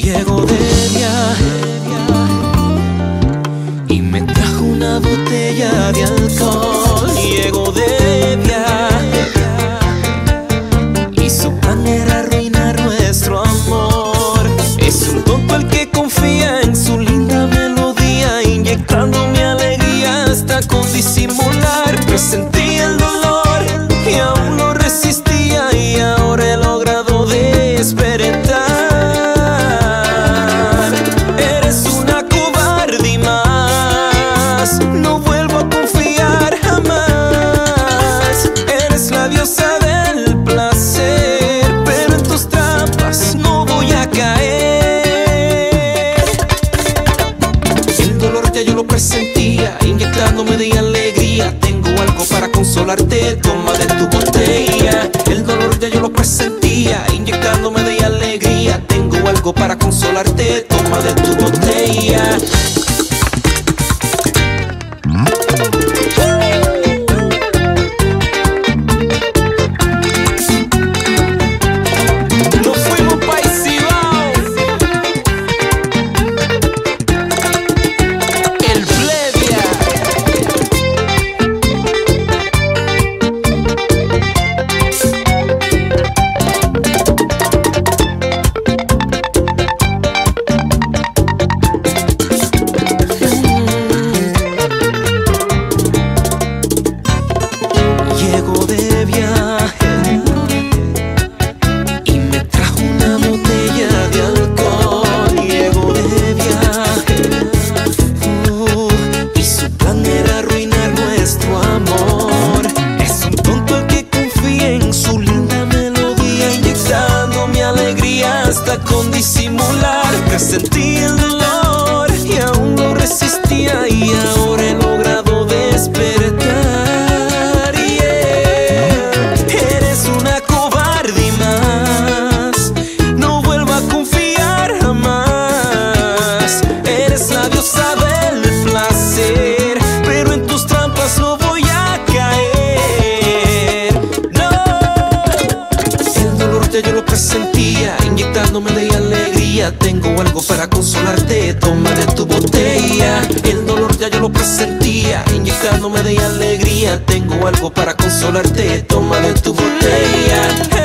Llego de viaje y me trajo una botella de alcohol. Llego de viaje y su plan era arruinar nuestro amor. Es un tonto el que confía en su linda melodía, inyectando mi alegría hasta con disimular. Presentí el dolor y aún lo resistía, y ahora he logrado despertar. Eres una cobarde y más, no vuelvo a confiar jamás. Eres la diosa del placer, pero en tus trampas no voy a caer. El dolor ya yo lo presentía, inyectándome de alegría. Tengo algo para consolarte, toma de tu botella. El dolor ya yo lo presentía, inyectándome de alegría. Tengo algo para consolarte, toma de tu botella. Nos fuimos pa' Cibao. El Plebia. Llego de viaje y me trajo una botella de alcohol. Llego de viaje y su plan era arruinar nuestro amor. Es un tonto el que confía en su linda melodía, inyectando mi alegría hasta con disimular. Presentí el dolor y aún lo resistía, y ahora he logrado despertar. Eres una cobarde y más, no vuelvo a confiar jamás. Eres la diosa del placer, pero en tus trampas no voy a caer. No, el dolor ya yo lo presentía, inyectándome de alegría. Tengo algo para consolarte, toma de tu botella. El dolor ya yo lo presentía, inyectándome de alegría. Tengo algo para consolarte, toma de tu botella.